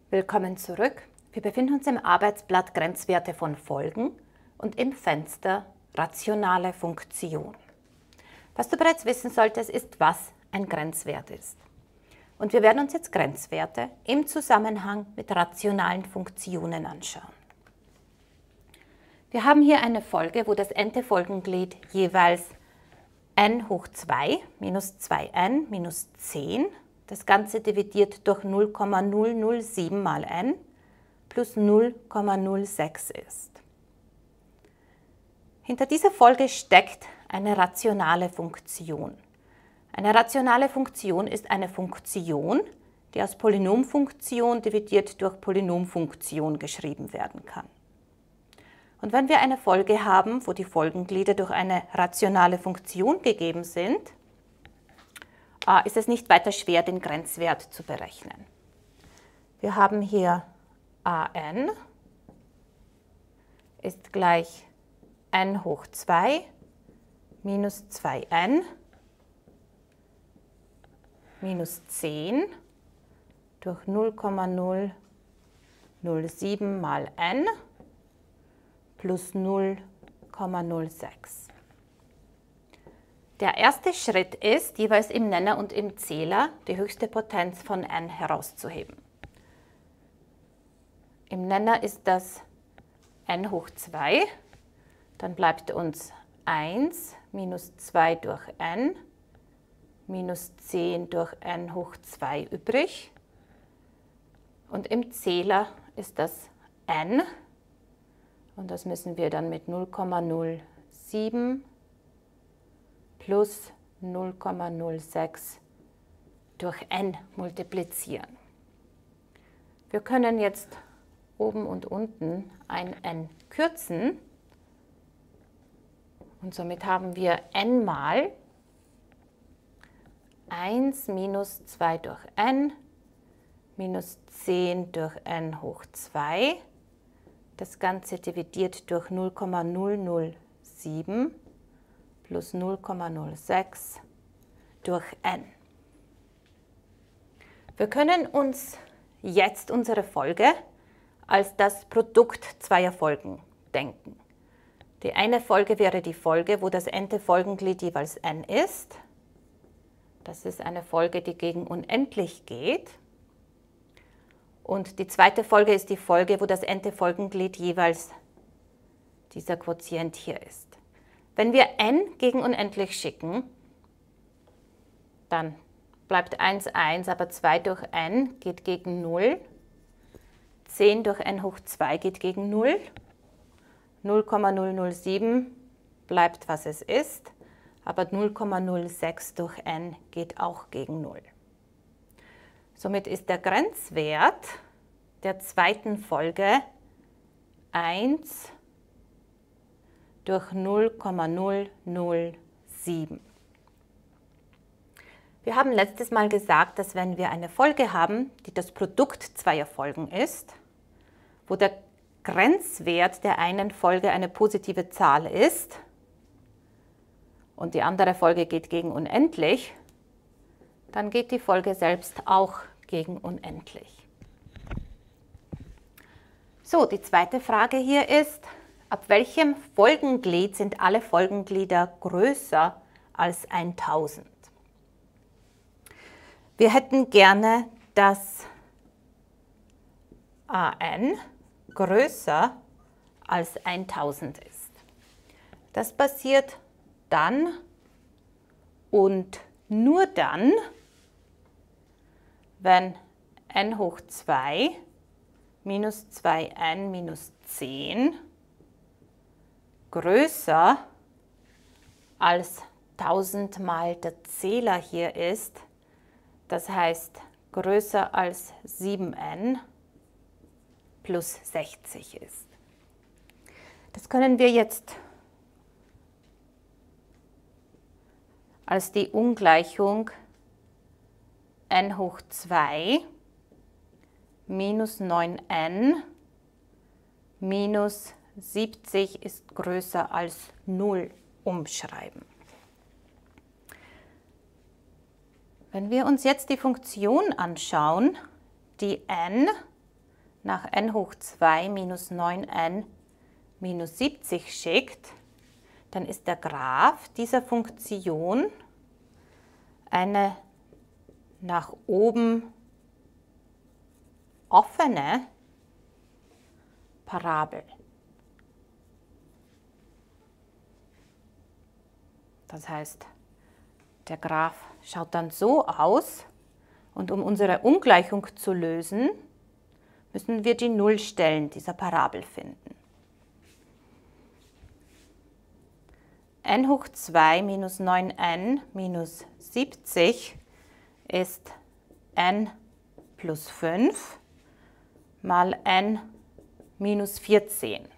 Willkommen zurück. Wir befinden uns im Arbeitsblatt Grenzwerte von Folgen und im Fenster Rationale Funktion. Was du bereits wissen solltest, ist, was ein Grenzwert ist. Und wir werden uns jetzt Grenzwerte im Zusammenhang mit rationalen Funktionen anschauen. Wir haben hier eine Folge, wo das n-te Folgenglied jeweils n hoch 2 minus 2n minus 10, das Ganze dividiert durch 0,007 mal n plus 0,06 ist. Hinter dieser Folge steckt eine rationale Funktion. Eine rationale Funktion ist eine Funktion, die aus Polynomfunktion dividiert durch Polynomfunktion geschrieben werden kann. Und wenn wir eine Folge haben, wo die Folgenglieder durch eine rationale Funktion gegeben sind, ist es nicht weiter schwer, den Grenzwert zu berechnen. Wir haben hier an ist gleich n hoch 2 minus 2n minus 10 durch 0,007 mal n plus 0,06. Der erste Schritt ist, jeweils im Nenner und im Zähler die höchste Potenz von n herauszuheben. Im Nenner ist das n hoch 2, dann bleibt uns 1 minus 2 durch n minus 10 durch n hoch 2 übrig. Und im Zähler ist das n, und das müssen wir dann mit 0,07 plus 0,06 durch n multiplizieren. Wir können jetzt oben und unten ein n kürzen und somit haben wir n mal 1 minus 2 durch n minus 10 durch n hoch 2, das Ganze dividiert durch 0,007 plus 0,06 durch n. Wir können uns jetzt unsere Folge als das Produkt zweier Folgen denken. Die eine Folge wäre die Folge, wo das n-te Folgenglied jeweils n ist. Das ist eine Folge, die gegen unendlich geht. Und die zweite Folge ist die Folge, wo das n-te Folgenglied jeweils dieser Quotient hier ist. Wenn wir n gegen unendlich schicken, dann bleibt 1, 1, aber 2 durch n geht gegen 0. 10 durch n hoch 2 geht gegen 0. 0,007 bleibt, was es ist, aber 0,06 durch n geht auch gegen 0. Somit ist der Grenzwert der zweiten Folge 1 durch 0,007. Wir haben letztes Mal gesagt, dass wenn wir eine Folge haben, die das Produkt zweier Folgen ist, wo der Grenzwert der einen Folge eine positive Zahl ist und die andere Folge geht gegen unendlich, dann geht die Folge selbst auch gegen unendlich. So, die zweite Frage hier ist, ab welchem Folgenglied sind alle Folgenglieder größer als 1000? Wir hätten gerne, dass an größer als 1000 ist. Das passiert dann und nur dann, wenn n hoch 2 minus 2n minus 10 größer als 1000 mal der Zähler hier ist, das heißt größer als 7n plus 60 ist. Das können wir jetzt als die Ungleichung n hoch 2 minus 9n minus 70 ist größer als 0 umschreiben. Wenn wir uns jetzt die Funktion anschauen, die n nach n hoch 2 minus 9n minus 70 schickt, dann ist der Graph dieser Funktion eine nach oben offene Parabel. Das heißt, der Graph schaut dann so aus und um unsere Ungleichung zu lösen, müssen wir die Nullstellen dieser Parabel finden. n hoch 2 minus 9n minus 70 ist n plus 5 mal n minus 14.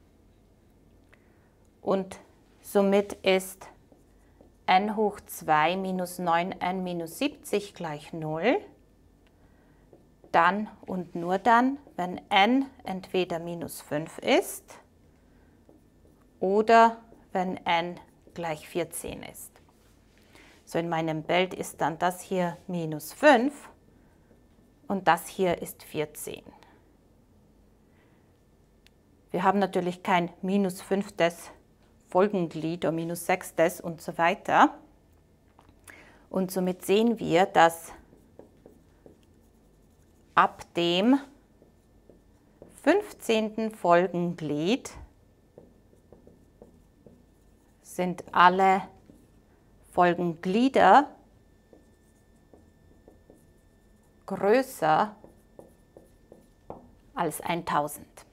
Und somit ist n hoch 2 minus 9n minus 70 gleich 0. Dann und nur dann, wenn n entweder minus 5 ist oder wenn n gleich 14 ist. So, in meinem Bild ist dann das hier minus 5 und das hier ist 14. Wir haben natürlich kein minus 5. Folgenglied oder minus 6. und so weiter. Und somit sehen wir, dass ab dem 15. Folgenglied sind alle Folgenglieder größer als 1000.